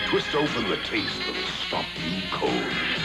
Twist open the taste that'll stop you cold.